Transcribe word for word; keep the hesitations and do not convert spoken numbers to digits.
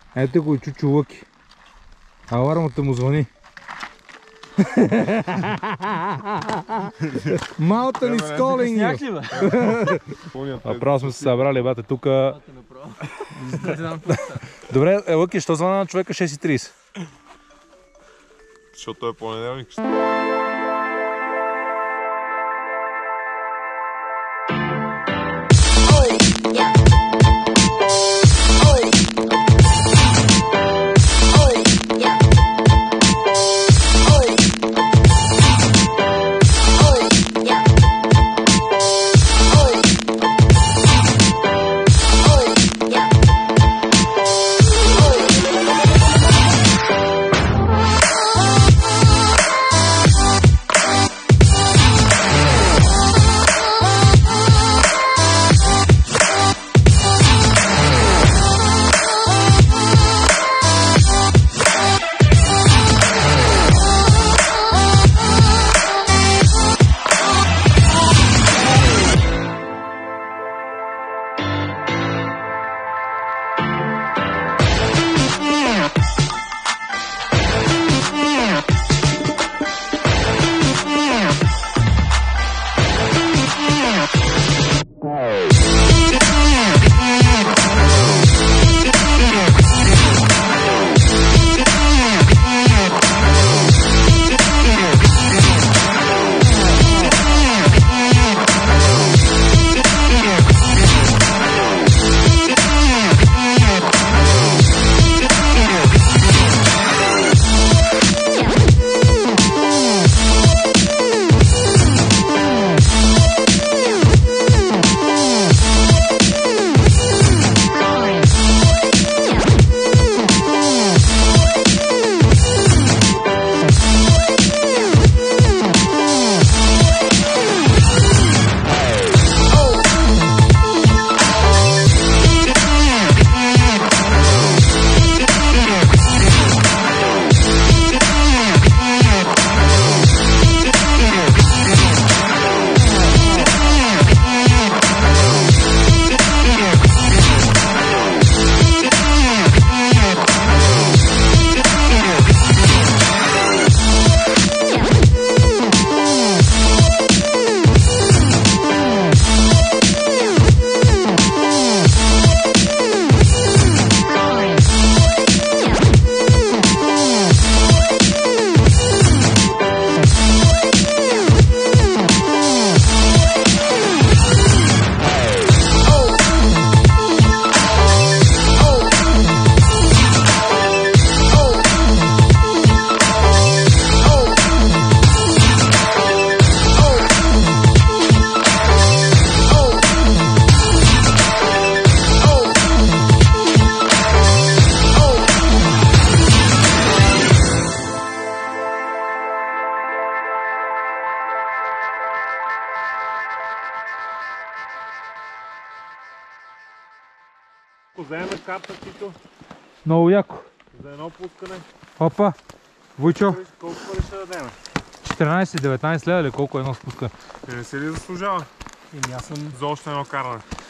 Ето го и Чучо Лъки. Алармата му звъни. Малта ни сколинг. Направо сме се събрали, бате, тука. Добре, е, Лъки, що звъна на човека шест и трийсет? Защото е понеделник. Вземем карта, Тито. Много яко. За едно пускане. Опа, Войчо. Колко пари ще дадем? четиринайсет деветнайсет лева или колко е едно спускане? Не се ли заслужава? Еми аз съм... За още едно каране.